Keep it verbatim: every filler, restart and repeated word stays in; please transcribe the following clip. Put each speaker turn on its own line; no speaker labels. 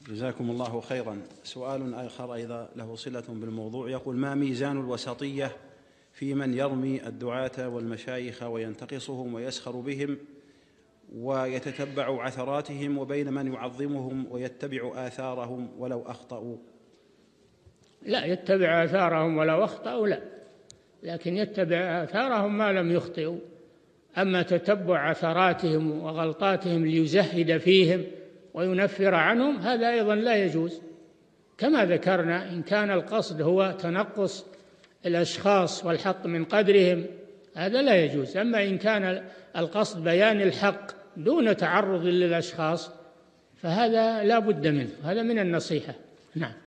جزاكم الله خيرا. سؤال آخر أيضا له صلة بالموضوع، يقول: ما ميزان الوسطية في من يرمي الدعاة والمشايخ وينتقصهم ويسخر بهم ويتتبع عثراتهم، وبين من يعظمهم ويتبع آثارهم ولو أخطأوا؟
لا، يتبع آثارهم ولو أخطأوا لا، لكن يتبع آثارهم ما لم يخطئوا. أما تتبع عثراتهم وغلطاتهم ليزهد فيهم وينفر عنهم هذا أيضا لا يجوز، كما ذكرنا إن كان القصد هو تنقص الأشخاص والحط من قدرهم هذا لا يجوز. أما إن كان القصد بيان الحق دون تعرض للأشخاص فهذا لا بد منه، هذا من النصيحة. نعم.